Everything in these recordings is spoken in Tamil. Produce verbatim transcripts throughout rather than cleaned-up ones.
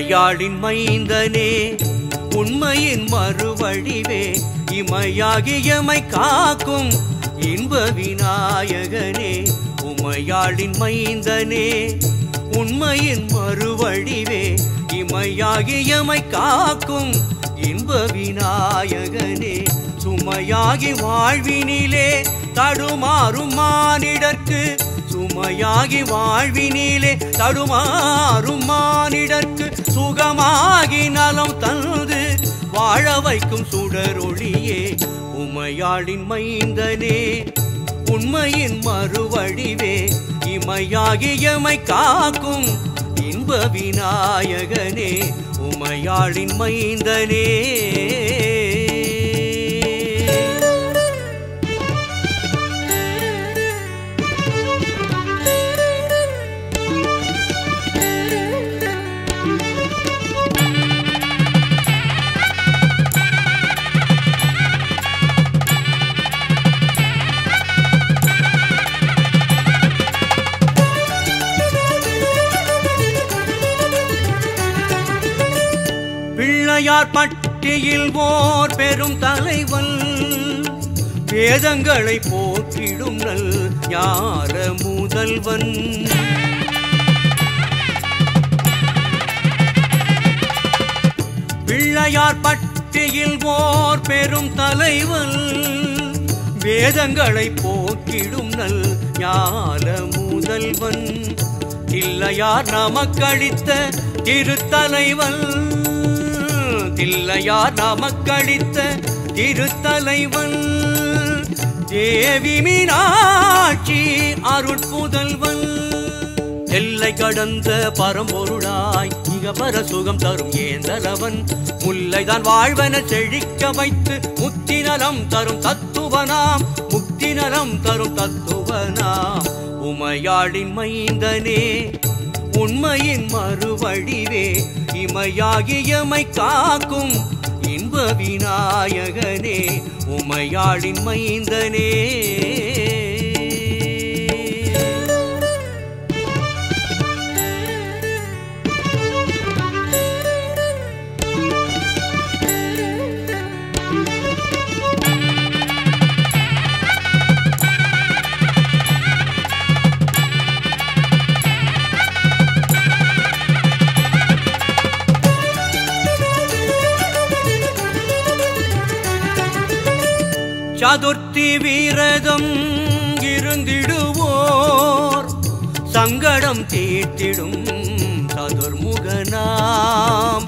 உமையாளின் மைந்தனே உண்மையின் மறுவடிவே இமையாகியமை காக்கும் இன்ப விநாயகனே உமையாளின் மைந்தனே உண்மையின் மறுவடிவே இமையாகியமை காக்கும் இன்ப விநாயகனே சுமையாகி வாழ்வினிலே தடுமாறும் மானிடர்க்கு சுமையாகி வாழ்வினிலே தடுமாறும் மானிடர்க்கு சுகமாகி நலம் தந்து வாழ வைக்கும் சுடரொளியே உமையாளின் மைந்தனே உண்மையின் மறுவடிவே இமையாகியமை காக்கும் இன்ப விநாயகனே உமையாளின் மைந்தனே பிள்ளையார் பட்டியில் ஓர் பெரும் தலைவன் வேதங்களை போற்றிடும் நல் ஞான முதல்வன் பிள்ளையார் பட்டியில் ஓர் பெரும் தலைவன் வேதங்களை போற்றிடும் நல் ஞான முதல்வன் இல்லையார் நமக்களித்த திருத்தலைவன் தில்லையார் நமக்களித்த திருத்தலைவன் தேவி மீனாட்சி அருட்புதல்வன் எல்லை கடந்த பரம்பொருளாய் மிக பர சுகம் தரும் ஏந்தலவன் முல்லைதான் வாழ்வன செழிக்க வைத்து முக்தி நலம் தரும் தத்துவனாம் முக்தி நலம் தரும் தத்துவனாம் உமையாளின் மைந்தனே உண்மையின் மறுவடிவே இமையாகியமை காக்கும் இன்ப விநாயகனே உமையாளின் மைந்தனே சதுர்த்தி வீரதம் இருந்திடுவோர் சங்கடம் தீர்த்திடும் சதுர்முகனாம்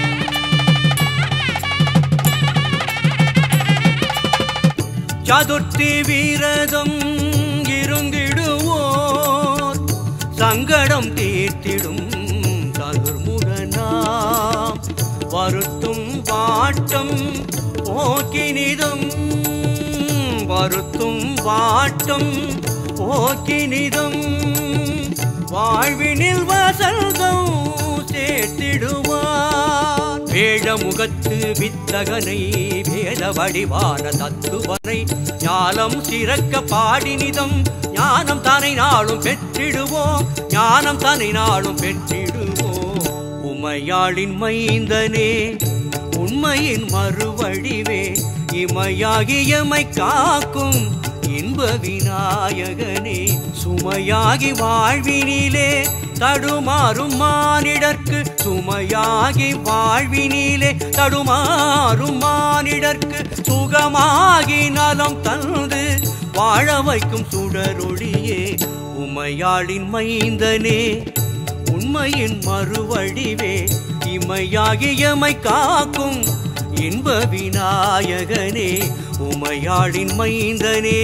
சதுர்த்தி வீரதம் இருந்திடுவோர் சங்கடம் தீர்த்திடும் சதுர்முகனாம் வருத்தும் வாட்டம் போக்கினிதம் வருத்தும் வாட்டம் போக்கினிதம் வாழ்வினில் வசந்தம் சேர்த்திடுவார் வேழமுகத்து வித்தகனை வேத வடிவான தத்துவனை ஞானம் சிறக்க பாடினிதம் ஞானம் தனை நாளும் பெற்றிடுவோம் ஞானம் தனை நாளும் பெற்றிடுவோம் உமையாளின் மைந்தனே உண்மையின் மறுவடிவே இமையாகியமை காக்கும் இன்ப விநாயகனே சுமையாகி வாழ்வினிலே தடுமாறும் மானிடர்க்கு சுமையாகி வாழ்வினிலே தடுமாறும் மானிடர்க்கு சுகமாகி நலம் தந்து வாழ வைக்கும் சுடரொளியே உமையாளின் மைந்தனே உண்மையின் மறுவடிவே இமையாகியமை காக்கும் இன்ப விநாயகனே உமையாளின் மைந்தனே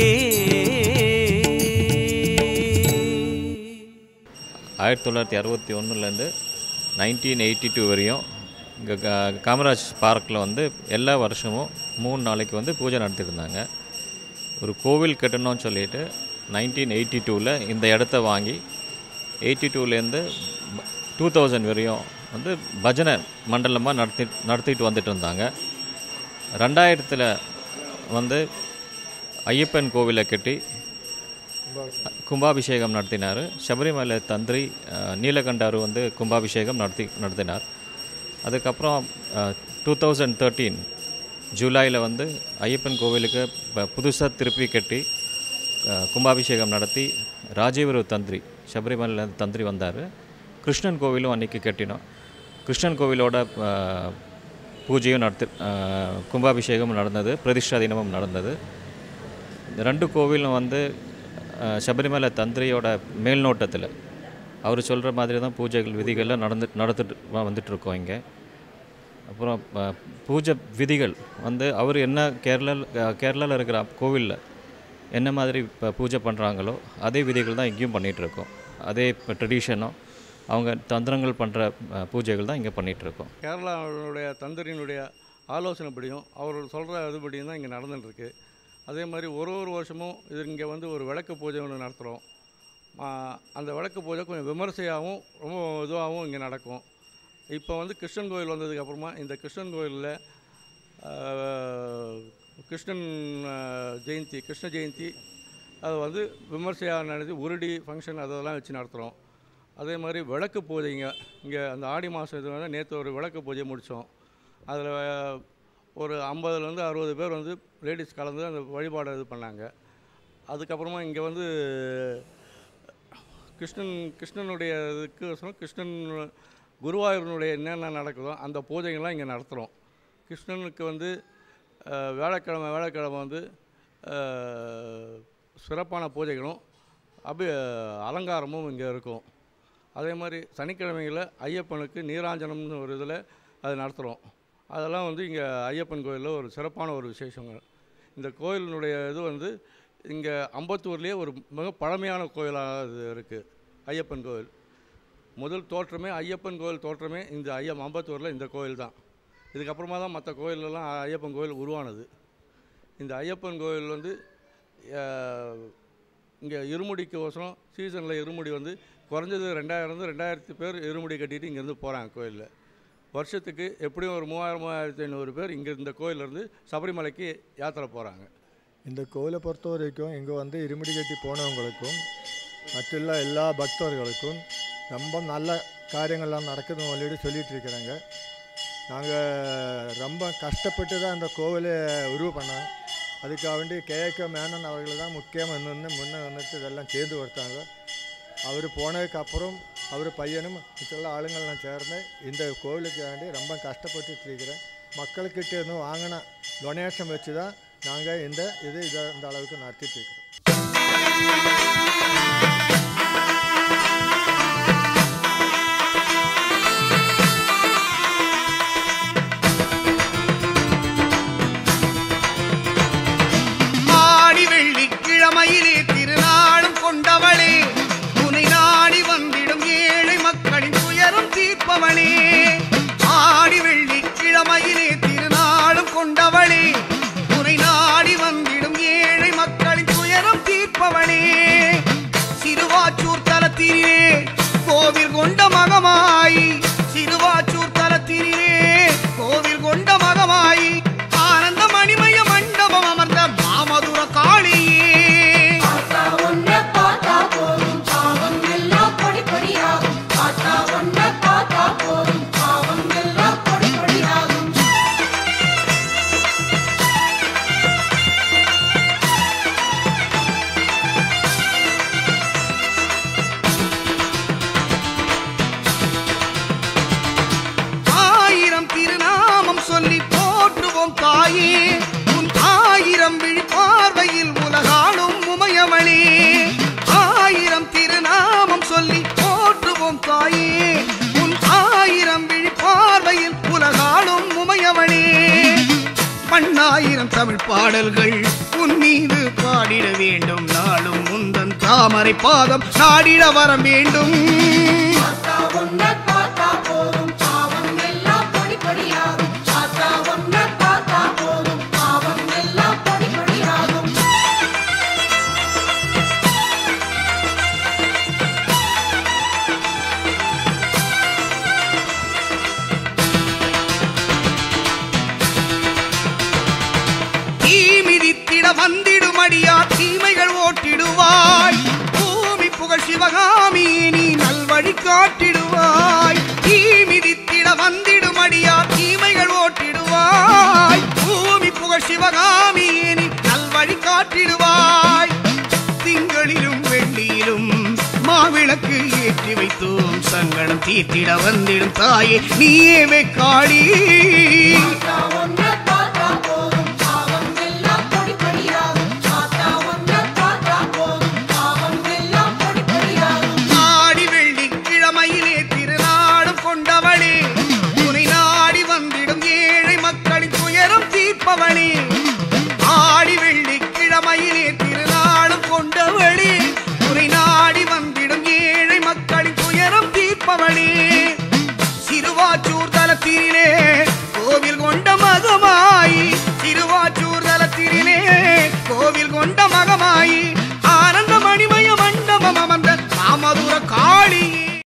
ஆயிரத்தி தொள்ளாயிரத்தி அறுபத்தி ஒன்றுலேருந்து நைன்டீன் எயிட்டி டூ வரையும் இங்கே காமராஜ் பார்க்கில் வந்து எல்லா வருஷமும் மூணு நாளைக்கு வந்து பூஜை நடத்திருந்தாங்க. ஒரு கோவில் கட்டணும்னு சொல்லிட்டு நைன்டீன் எயிட்டி டூவில் இந்த இடத்த வாங்கி எயிட்டி டூலேருந்து டூ தௌசண்ட் வரையும் வந்து பஜனை மண்டலமாக நடத்தி நடத்திட்டு வந்துட்டு இருந்தாங்க. ரெண்டாயிரத்தில் வந்து ஐயப்பன் கோவிலை கட்டி கும்பாபிஷேகம் நடத்தினார். சபரிமலை தந்திரி நீலகண்டாரு வந்து கும்பாபிஷேகம் நடத்தி நடத்தினார். அதுக்கப்புறம் டூ தௌசண்ட் தேர்ட்டீன் ஜூலையில் வந்து ஐயப்பன் கோவிலுக்கு புதுசாக திருப்பி கட்டி கும்பாபிஷேகம் நடத்தி ராஜீவரு தந்திரி சபரிமலை தந்திரி வந்தார். கிருஷ்ணன் கோவிலும் அன்றைக்கி கட்டினோம். கிருஷ்ணன் கோவிலோட பூஜையும் நடத்தி கும்பாபிஷேகமும் நடந்தது, பிரதிஷ்டா தினமும் நடந்தது. இந்த ரெண்டு கோவிலும் வந்து சபரிமலை தந்திரியோட மேல்நோட்டத்தில் அவர் சொல்கிற மாதிரி தான் பூஜைகள் விதிகள்லாம் நடந்து நடந்துட்டு வந்துட்டுருக்கோம் இங்கே. அப்புறம் பூஜை விதிகள் வந்து அவர் என்ன கேரளா கேரளாவில் இருக்கிற கோவிலில் என்ன மாதிரி இப்போ பூஜை பண்ணுறாங்களோ அதே விதிகள் தான் இங்கேயும் பண்ணிகிட்ருக்கோம். அதே இப்போ ட்ரெடிஷனும் அவங்க தந்திரங்கள் பண்ணுற பூஜைகள் தான் இங்கே பண்ணிகிட்ருக்கோம். கேரளாவுடைய தந்திரியினுடைய ஆலோசனைப்படியும் அவர் சொல்கிற இதுபடியும் தான் இங்கே நடந்துட்டுருக்கு. அதே மாதிரி ஒரு ஒரு வருஷமும் இது இங்கே வந்து ஒரு விளக்கு பூஜை ஒன்று நடத்துகிறோம். அந்த விளக்கு பூஜை கொஞ்சம் விமர்சையாகவும் ரொம்ப இதுவாகவும் இங்கே நடக்கும். இப்போ வந்து கிருஷ்ணன் கோயில் வந்ததுக்கப்புறமா இந்த கிருஷ்ணன் கோயிலில் கிருஷ்ணன் ஜெயந்தி கிருஷ்ண ஜெயந்தி அது வந்து விமர்சையாக நடத்தி உருடி ஃபங்க்ஷன் அதெல்லாம் வச்சு நடத்துகிறோம். அதே மாதிரி விளக்கு பூஜைங்க இங்கே அந்த ஆடி மாதம் இது வந்து நேற்று ஒரு விளக்கு பூஜை முடித்தோம். அதில் ஒரு ஐம்பதுலேருந்து அறுபது பேர் வந்து லேடிஸ் கலந்து அந்த வழிபாடு இது பண்ணாங்க. அதுக்கப்புறமா இங்கே வந்து கிருஷ்ணன் கிருஷ்ணனுடைய இதுக்கு கிருஷ்ணன் குருவாயூரனுடைய என்னென்ன நடக்குதோ அந்த பூஜைகள்லாம் இங்கே நடத்துகிறோம். கிருஷ்ணனுக்கு வந்து வேலைக்கிழமை வேலைக்கிழமை வந்து சிறப்பான பூஜைகளும் அபி அலங்காரமும் இங்கே இருக்கும். அதே மாதிரி சனிக்கிழமைகளில் ஐயப்பனுக்கு நீராஞ்சனம்னு ஒரு இதில் அது நடத்துகிறோம். அதெல்லாம் வந்து இங்கே ஐயப்பன் கோயிலில் ஒரு சிறப்பான ஒரு விசேஷங்கள். இந்த கோயிலினுடைய இது வந்து இங்கே அம்பத்தூர்லேயே ஒரு மிக பழமையான கோயிலாக இது இருக்குது. ஐயப்பன் கோயில் முதல் தோற்றமே ஐயப்பன் கோயில் தோற்றமே இந்த ஐயம் அம்பத்தூரில் இந்த கோயில் தான். இதுக்கப்புறமா தான் மற்ற கோயிலெல்லாம் ஐயப்பன் கோயில் உருவானது. இந்த ஐயப்பன் கோயில் வந்து இங்கே இருமுடிக்கு ஒசரம் சீசனில் இருமுடி வந்து குறைஞ்சது ரெண்டாயிரம் ரெண்டாயிரத்து பேர் இருமுடி கட்டிட்டு இங்கேருந்து போகிறாங்க கோயிலில். வருஷத்துக்கு எப்படியும் ஒரு மூவாயிரம் மூவாயிரத்தி ஐநூறு பேர் இங்கே இந்த கோயிலேருந்து சபரிமலைக்கு யாத்திரை போகிறாங்க. இந்த கோயிலை பொறுத்த வரைக்கும் இங்கே வந்து இருமுடி கட்டி போனவங்களுக்கும் மற்றுள்ள எல்லா பக்தர்களுக்கும் ரொம்ப நல்ல காரியங்கள்லாம் நடக்குதுன்னு ஆல்ரெடி சொல்லிகிட்டு இருக்கிறாங்க. நாங்கள் ரொம்ப கஷ்டப்பட்டு தான் இந்த கோவிலை உருவ பண்ணோம். அதுக்காக வேண்டி கேஏகே மேனன் அவர்கள் தான் முக்கியமாக நின்று முன்னே வந்துட்டு இதெல்லாம் செய்து கொடுத்தாங்க. அவர் போனதுக்கப்புறம் அவர் பையனும் மிச்ச ஆளுங்கள்லாம் சேர்ந்து இந்த கோவிலுக்கு வேண்டி ரொம்ப கஷ்டப்பட்டு இருக்கிறேன். மக்கள்கிட்ட இருந்து வாங்கின டொனேஷன் வச்சு தான் நாங்கள் இந்த இது இதை இந்த அளவுக்கு நடத்திட்டு இருக்கிறோம். வெள்ளிக்கிழமையிலே திருநாளும் கொண்டவளே, உனை நாடி வந்திடும் ஏழை மக்களின் துயரம் தீர்ப்பவளே. ஆடி வெள்ளிக்கிழமையிலே திருநாளும் கொண்டவளே, உனை நாடி வந்திடும் ஏழை மக்களின் துயரம் தீர்ப்பவளே. சிறுவாச்சூர் தலத்திலே கோவில் கொண்ட மகமாயி, சிறுவாச்சூர் தலத்திலே கோவில் கொண்ட மகமாயி, ஆனந்த மணிமய மண்டபம் அமர்ந்த மாமதுர காளியே. ஆயிரம் திருநாமம் சொல்லி போற்றுவோம் தாயே, உன் ஆயிரம் விழி பார்வையில் உலகாளும் உமையவளே. ஆயிரம் திருநாமம் சொல்லி போற்றுவோம் தாயே, உன் ஆயிரம் விழி பார்வையில் உலகாளும் உமையவளே. பன்னாயிரம் தமிழ் பாடல்கள் உன் மீது பாடிட வேண்டும், நாளும் முந்தன் தாமரை பாதம் நாடிட வர வேண்டும். வந்திடுமடியா தீமைகள் ஓட்டிடுவாய், பூமி புகழ் சிவகாமி நீ நல்வழி காட்டிடுவாய். தீ மிதித்திட வந்திடுமடி சங்கடம் தீர்த்திட வந்திடும் தாயே நீயே வெக்காளி. ஆடி வெள்ளிக்கிழமையிலே திருநாடும் கொண்டவளே, துணை நாடி வந்திடும் ஏழை மக்களின் துயரம் தீர்ப்பவளே. ஆடி வெள்ளிக்கிழமையிலே திருநாடும் கொண்டவளே, துணை நாடி வந்திடும் ஏழை மக்களின் துயரம் தீர்ப்பவளே. சிறுவாச்சூர் தலத்திலே கோவில் கொண்ட மகமாயி, சிறுவாச்சூர் தலத்திலே கோவில் கொண்ட மகமாயி,